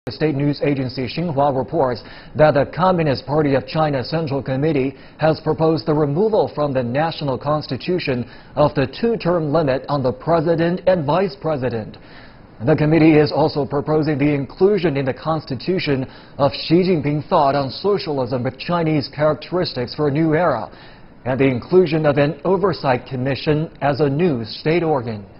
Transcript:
State news agency Xinhua reports that the Communist Party of China Central Committee has proposed the removal from the national constitution of the two-term limit on the president and vice president. The committee is also proposing the inclusion in the constitution of Xi Jinping Thought on socialism with Chinese characteristics for a new era, and the inclusion of an oversight commission as a new state organ.